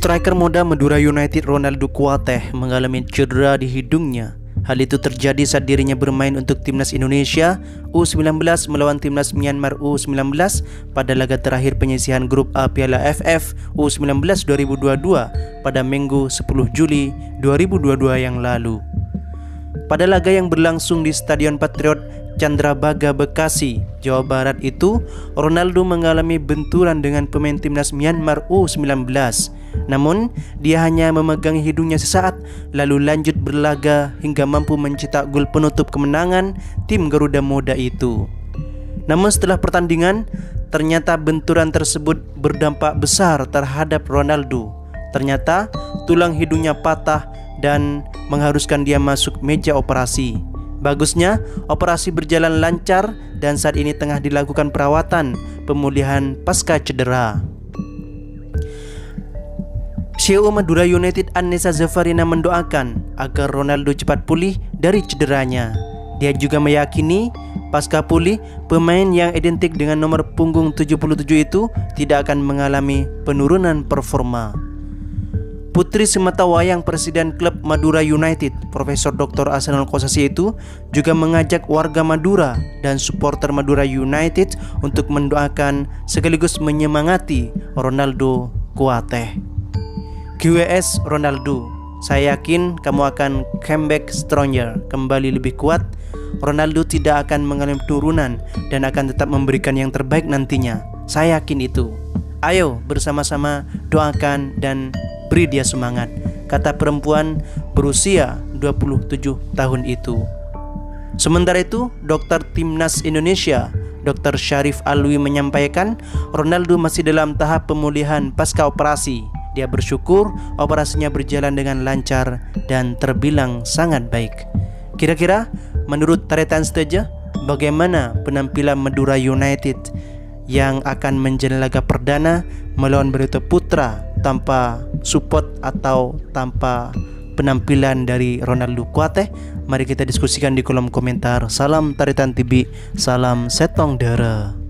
Striker muda Madura United Ronaldo Kuateh mengalami cedera di hidungnya. Hal itu terjadi saat dirinya bermain untuk timnas Indonesia U19 melawan timnas Myanmar U19 pada laga terakhir penyisihan grup A Piala AFF U19 2022 pada Minggu 10 Juli 2022 yang lalu. Pada laga yang berlangsung di Stadion Patriot Candrabaga, Bekasi, Jawa Barat itu, Ronaldo mengalami benturan dengan pemain timnas Myanmar U19. Namun, dia hanya memegang hidungnya sesaat, lalu lanjut berlaga hingga mampu mencetak gol penutup kemenangan tim Garuda Muda itu. Namun setelah pertandingan, ternyata benturan tersebut berdampak besar terhadap Ronaldo. Ternyata tulang hidungnya patah dan mengharuskan dia masuk meja operasi. Bagusnya, operasi berjalan lancar dan saat ini tengah dilakukan perawatan pemulihan pasca cedera. CEO Madura United Annisa Zafarina mendoakan agar Ronaldo cepat pulih dari cederanya. Dia juga meyakini pasca pulih, pemain yang identik dengan nomor punggung 77 itu tidak akan mengalami penurunan performa. Putri sematawayang Presiden Klub Madura United, Profesor Dr. Ahsanul Kossasi itu juga mengajak warga Madura dan supporter Madura United untuk mendoakan sekaligus menyemangati Ronaldo Kuateh. GWS Ronaldo, saya yakin kamu akan comeback stronger, kembali lebih kuat. Ronaldo tidak akan mengalami penurunan dan akan tetap memberikan yang terbaik nantinya. Saya yakin itu. Ayo bersama-sama doakan dan beri dia semangat, kata perempuan berusia 27 tahun itu. Sementara itu, dokter Timnas Indonesia, Dr. Syarif Alwi menyampaikan Ronaldo masih dalam tahap pemulihan pasca operasi. Dia bersyukur operasinya berjalan dengan lancar dan terbilang sangat baik. Kira-kira menurut Taretan Steja, bagaimana penampilan Madura United yang akan menjalani laga perdana melawan Barito Putra tanpa support atau tanpa penampilan dari Ronaldo Kuateh? Mari kita diskusikan di kolom komentar. Salam Taretan TV, salam Setong Dara.